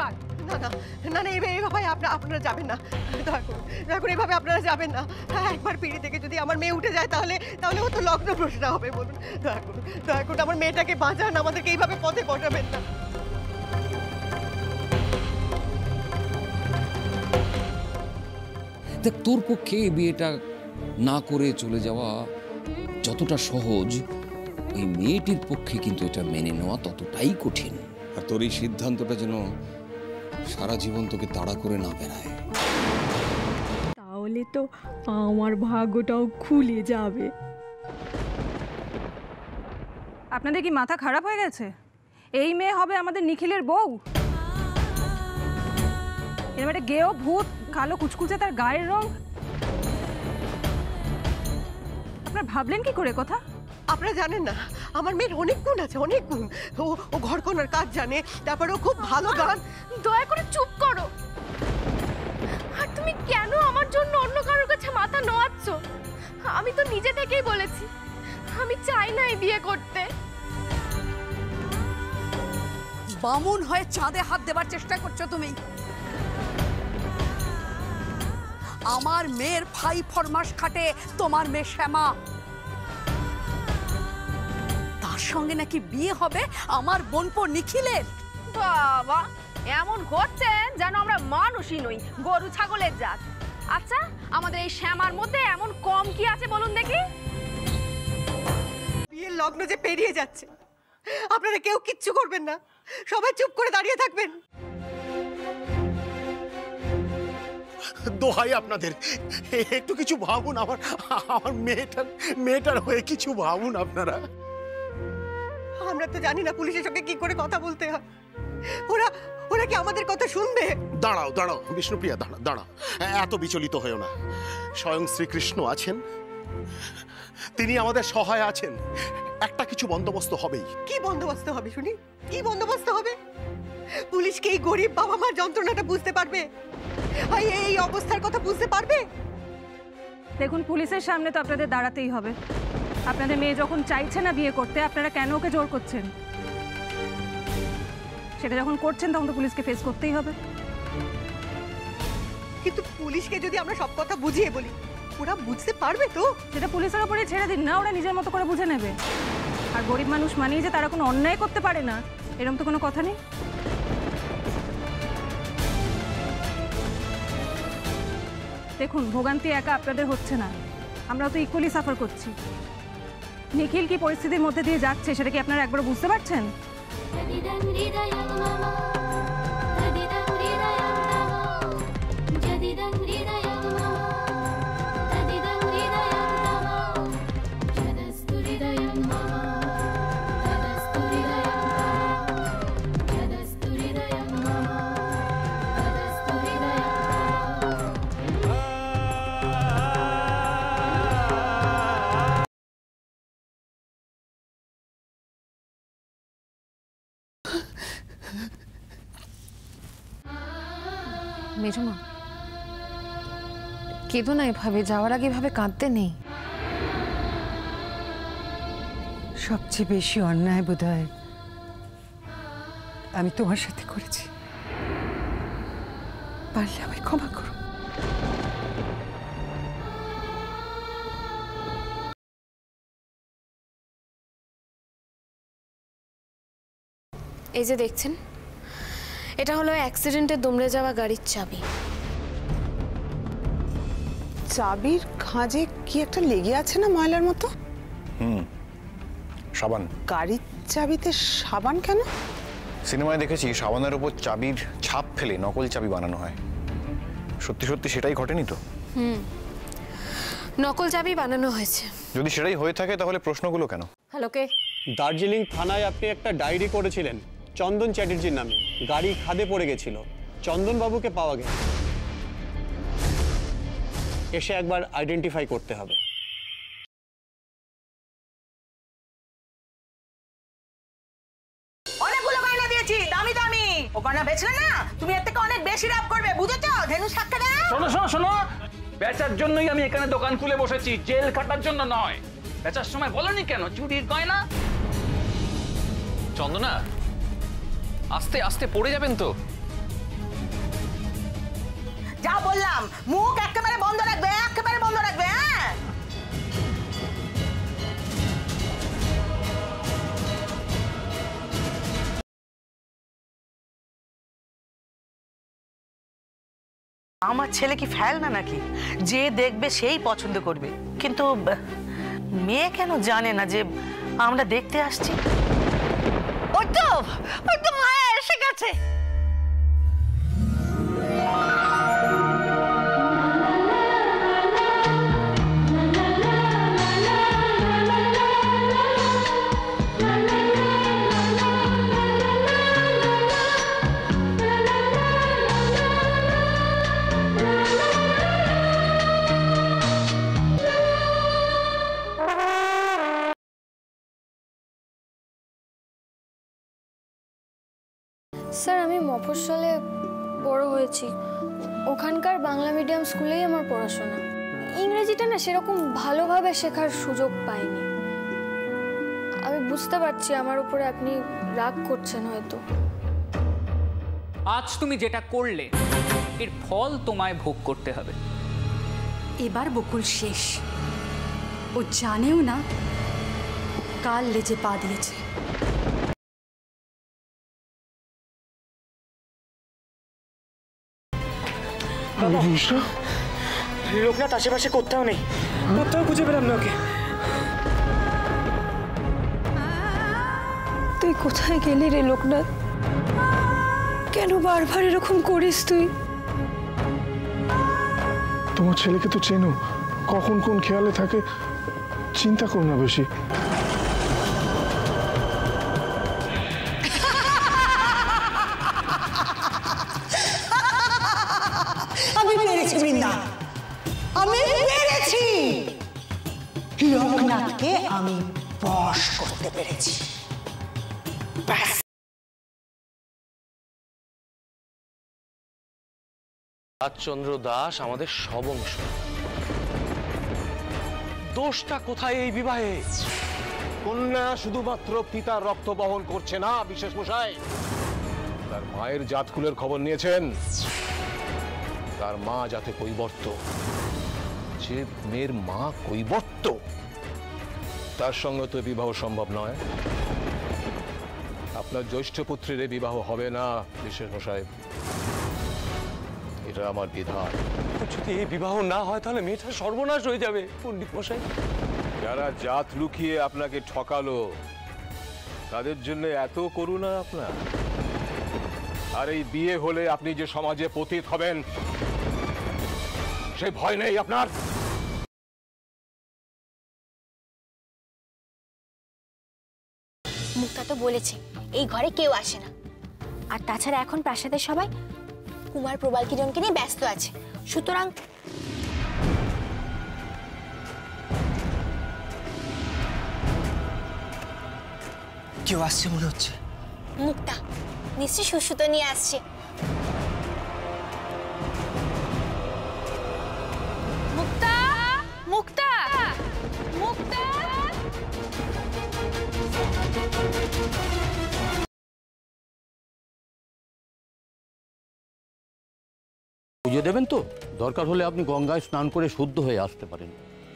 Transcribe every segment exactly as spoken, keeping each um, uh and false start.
ব্যাপার? না না না না এইভাবে আপনারা আপনারা যাবেন না, দয়া করুন দয়া করে এইভাবে আপনারা যাবেন না। হ্যাঁ একবার পিড়ি থেকে যদি আমার মেয়ে উঠে যায় তাহলে তাহলে ও তো লগ্ন প্রশ্ন হবে। বলুন দয়া করুন দয়া করুন আমার মেয়েটাকে বাঁচান, আমাদেরকে এইভাবে পথে বসাবেন না। দেখ তোর পক্ষে এই বিয়েটা না করে চলে যাওয়া যতটা সহজ, ওই মেয়েটির পক্ষে কিন্তু এটা মেনে নেওয়া ততটাই কঠিন। আর তোর এই সিদ্ধান্তটা যেন সারা জীবন তোকে তাড়া করে না বেড়ায়। তাহলে তো আমার ভাগ্যটাও খুলে যাবে। আপনাদের কি মাথা খারাপ হয়ে গেছে? এই মেয়ে হবে আমাদের নিখিলের বউ? এর মানে গেও ভূত, কালো কুচকুচে তার গায়ের রং। আপনারা ভাবলেন কি করে কথা? আপনারা জানেন না আমার মেয়ের অনেক গুণ আছে, অনেক গুণ। ও ও ঘর কোনার কাজ জানে, তারপরে ও খুব ভালো গান। দয়া করে চুপ করো। আর তুমি কেন আমার জন্য অন্য কারোর কাছে মাথা নোয়াচ্ছ? আমি তো নিজে থেকেই বলেছি আমি চাই না এই বিয়ে করতে। বামুন হয়ে চাঁদে হাত দেবার চেষ্টা করছো তুমি। আমার মেয়ের ভাই ফরমাস খাটে তোমার মেয়ে শ্যামা, তার সঙ্গে নাকি বিয়ে হবে আমার বোনপো নিখিলের। বাবা এমন করছেন যেন আমরা মানুষই নই, গরু ছাগলের জাত। আচ্ছা আমাদের এই শ্যামার মধ্যে এমন কম কি আছে বলুন দেখি? বিয়ের লগ্ন যে পেরিয়ে যাচ্ছে, আপনারা কেউ কিচ্ছু করবেন না, সবাই চুপ করে দাঁড়িয়ে থাকবেন। দোহাই আপনাদের একটু কিছু ভাবুন, আমার আমার মেয়েটার মেয়েটার হয়ে কিছু ভাবুন আপনারা। আমরা তো জানি না পুলিশের সঙ্গে কি করে কথা বলতে হয়। ওরা ওরা কি আমাদের কথা শুনবে? দাঁড়াও দাঁড়াও বিষ্ণুপ্রিয়া, দাঁড়াও দাঁড়াও, এত বিচলিত হয়েও না। স্বয়ং শ্রীকৃষ্ণ আছেন, তিনি আমাদের সহায় আছেন। একটা কিছু বন্দোবস্ত হবেই। কি বন্দোবস্ত হবে শুনি? কি বন্দোবস্ত হবে? পুলিশ কি এই গরিব বাবা মার যন্ত্রণাটা বুঝতে পারবে? ভাই এই অবস্থার কথা বুঝতে পারবে? দেখুন পুলিশের সামনে তো আপনাদের দাঁড়াতেই হবে। আপনাদের মেয়ে যখন চাইছে না বিয়ে করতে, আপনারা কেন ওকে জোর করছেন? সেটা যখন করছেন তখন তো পুলিশকে ফেস করতেই হবে। কিন্তু পুলিশকে যদি আমরা সব কথা বুঝিয়ে বলি, ওরা বুঝতে পারবে তো? সেটা পুলিশের উপরে ছেড়ে দিন না, ওরা নিজের মতো করে বুঝে নেবে। আর গরিব মানুষ মানিয়ে যে তারা কোনো অন্যায় করতে পারে না এরকম তো কোনো কথা নেই। দেখুন ভোগান্তি একা আপনাদের হচ্ছে না, আমরা তো ইকুয়ালি সাফার করছি। নিখিল কি পরিস্থিতির মধ্যে দিয়ে যাচ্ছে সেটা কি আপনারা একবার বুঝতে পারছেন? মেজমা কেঁদো না এভাবে, যাওয়ার আগে এভাবে কাঁদতে নেই। সবচেয়ে বেশি অন্যায় বোধহয় আমি তোমার সাথে করেছি, পারলে আমায় ক্ষমা করো। এই যে দেখছেন, এটা হলো অ্যাক্সিডেন্টে দুমড়ে যাওয়া গাড়ির চাবি। চাবির খাঁজে কি একটা লেগে আছে না ময়লার মতো? হুম, সাবান। গাড়ির চাবিতে সাবান কেন? সিনেমায় দেখেছি সাবানের উপর চাবির ছাপ ফেলে নকল চাবি বানানো হয়। সত্যি সত্যি সেটাই ঘটেনি তো? হুম, নকল চাবি বানানো হয়েছে। যদি সেটাই হয়ে থাকে তাহলে প্রশ্নগুলো কেন? হ্যালো কে? দার্জিলিং থানায় আপনি একটা ডায়েরি করেছিলেন চন্দন চ্যাটার্জির নামে। গাড়ি খাদে পড়ে গেছিল, চন্দন বাবুকে পাওয়া গেছে। এসে একবার আইডেন্টিফাই করতে হবে। অনেকগুলো গয়না দিয়েছি, দামি দামি। ও গয়না বেচলে না, তুমি এর থেকে অনেক বেশি লাভ করবে, বুঝেছো? ধেনু সাক্ষা দাও। শোনো শোনো শোনো, বেচার জন্যই আমি এখানে দোকান খুলে বসেছি, জেল কাটার জন্য নয়। বেচার সময় বলনি কেন চুরির গয়না? চন্দনা আস্তে আস্তে পড়ে যাবেন তো। যা বললাম মুখ একেবারে বন্ধ রাখবে, একেবারে বন্ধ রাখবে। হ্যাঁ আমার ছেলে কি ফেল না নাকি যে দেখবে সেই পছন্দ করবে, কিন্তু মেয়ে কেন জানে না যে আমরা দেখতে আসছি? ওই তো ওই তো মায়া এসে গেছে। স্যার আমি মফস্বলে বড় হয়েছি, ওখানকার বাংলা মিডিয়াম স্কুলেই আমার পড়াশোনা। ইংরেজিটা না সেরকম ভালোভাবে শেখার সুযোগ পাইনি। আমি বুঝতে পারছি আমার উপরে আপনি রাগ করছেন হয়তো। আজ তুমি যেটা করলে এর ফল তোমায় ভোগ করতে হবে। এবার বকুল শেষ, ও জানেও না কাল লেজে পা দিয়েছে। লোকনাথ আশেপাশে কোথাও নেই, কোথাও খুঁজে পেলাম না ওকে। তুই কোথায় গেলি রে লোকনাথ? কেন বারবার এরকম করিস তুই? তোমার ছেলেকে তো চেনো, কখন কোন খেয়ালে থাকে। চিন্তা করো না বেশি। আমি পেরেছি বৃন্দা, আমি পেরেছি। লোকনাথকে আমি বশ করতে পেরেছি। রাজচন্দ্র দাস আমাদের সবংশ। দোষটা কোথায় এই বিবাহে? কন্যা শুধুমাত্র পিতার রক্ত বহন করছে না বিশেষ মশাই, তার মায়ের জাতকুলের খবর নিয়েছেন। তার মা যাতে কৈবর্ত, যে মেয়ের মা কৈবর্ত, তার সঙ্গে তো বিবাহ সম্ভব নয়। আপনার জ্যৈষ্ঠ পুত্রের বিবাহ হবে না বিশেষ মশাই, এটা আমার বিধান। যদি এই বিবাহ না হয় তাহলে মেয়েটা সর্বনাশ হয়ে যাবে পণ্ডিত মশাই। যারা জাত লুকিয়ে আপনাকে ঠকালো তাদের জন্য এত করুণা আপনার? আর এই বিয়ে হলে আপনি যে সমাজে পতিত হবেন সে ভয় নেই আপনার? মুক্তা তো বলেছে এই ঘরে কেউ আসে না, আর তাছাড়া এখন প্রাসাদের সবাই কুমার প্রবাল কিরণকে নিয়ে ব্যস্ত আছে, সুতরাং কেউ আসছে মনে হচ্ছে। মুক্তা নিশ্চয়ই সুসুতো নিয়ে আসছে। মুক্তা মুক্তা মুক্তা পুজো দেবেন তো? দরকার হলে আপনি গঙ্গায় স্নান করে শুদ্ধ হয়ে আসতে পারেন।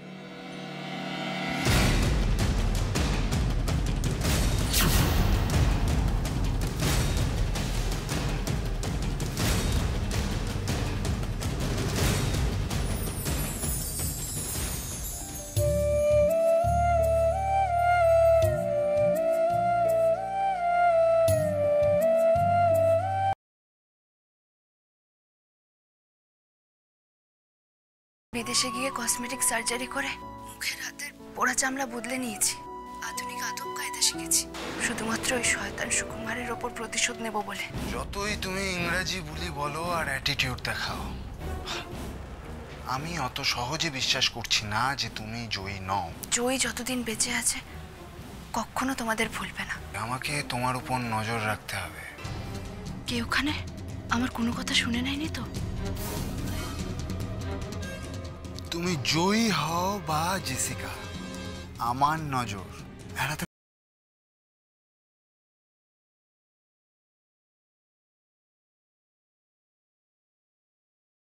বিদেশে গিয়ে কসমেটিক সার্জারি করে মুখের হাতের পোড়া চামড়া বদলে নিয়েছি, আধুনিক আদব কায়দা শিখেছি শুধুমাত্র ওই শয়তান সুকুমারের ওপর প্রতিশোধ নেব বলে। যতই তুমি ইংরেজি বুলি বলো আর অ্যাটিটিউড দেখাও, আমি অত সহজে বিশ্বাস করছি না যে তুমি জয়ী নও। জয়ী যতদিন বেঁচে আছে কখনো তোমাদের ভুলবে না। আমাকে তোমার উপর নজর রাখতে হবে। কে ওখানে? আমার কোনো কথা শুনে নাইনি তো? তুমি জয়ী হও বা জেসিকা, আমার নজর এড়াতে